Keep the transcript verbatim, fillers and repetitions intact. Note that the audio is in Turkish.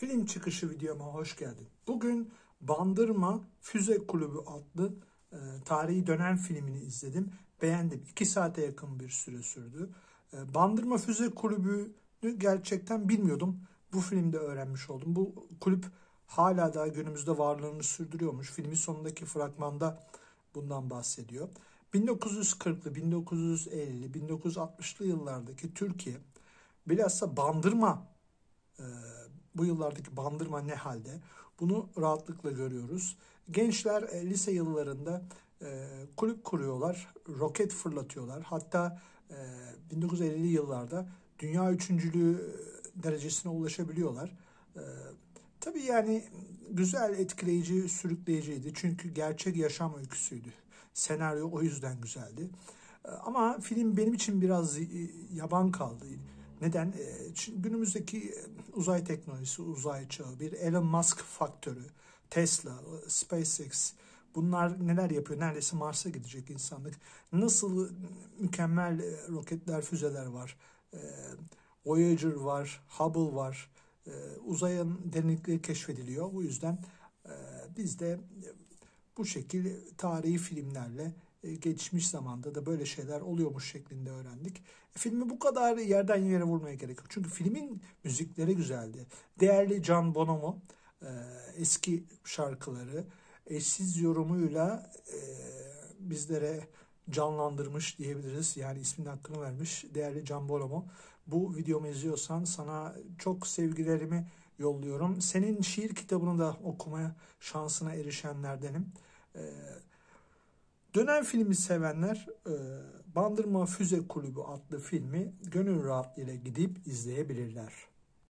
Film çıkışı videoma hoş geldin. Bugün Bandırma Füze Kulübü adlı e, tarihi dönem filmini izledim. Beğendim. iki saate yakın bir süre sürdü. E, Bandırma Füze Kulübü'nü gerçekten bilmiyordum. Bu filmde öğrenmiş oldum. Bu kulüp hala daha günümüzde varlığını sürdürüyormuş. Filmin sonundaki fragmanda bundan bahsediyor. bin dokuz yüz kırklı, bin dokuz yüz elli, bin dokuz yüz altmışlı yıllardaki Türkiye bilhassa Bandırma e, bu yıllardaki Bandırma ne halde? Bunu rahatlıkla görüyoruz. Gençler e, lise yıllarında e, kulüp kuruyorlar, roket fırlatıyorlar. Hatta e, bin dokuz yüz ellili yıllarda dünya üçüncülüğü derecesine ulaşabiliyorlar. E, tabii yani güzel, etkileyici, sürükleyiciydi. Çünkü gerçek yaşam öyküsüydü. Senaryo o yüzden güzeldi. E, ama film benim için biraz e, yaban kaldı. Neden? E, çünkü günümüzdeki uzay teknolojisi, uzay çağı, bir Elon Musk faktörü, Tesla, SpaceX, bunlar neler yapıyor? Neredeyse Mars'a gidecek insanlık. Nasıl mükemmel e, roketler, füzeler var. E, Voyager var, Hubble var. E, uzayın derinlikleri keşfediliyor. Bu yüzden e, biz de bu şekilde tarihi filmlerle e, geçmiş zamanda da böyle şeyler oluyormuş şeklinde öğrendik. E, filmi bu kadar yerden yere vurmaya gerek yok. Çünkü filmin müzikleri güzeldi. Değerli Can Bonomo e, eski şarkıları eşsiz yorumuyla e, bizlere canlandırmış diyebiliriz. Yani isminin hakkını vermiş değerli Can Bonomo. Bu videomu izliyorsan sana çok sevgilerimi yolluyorum. Senin şiir kitabını da okumaya şansına erişenlerdenim. Ee, Dönem filmi sevenler e, Bandırma Füze Kulübü adlı filmi gönül rahatlığıyla gidip izleyebilirler.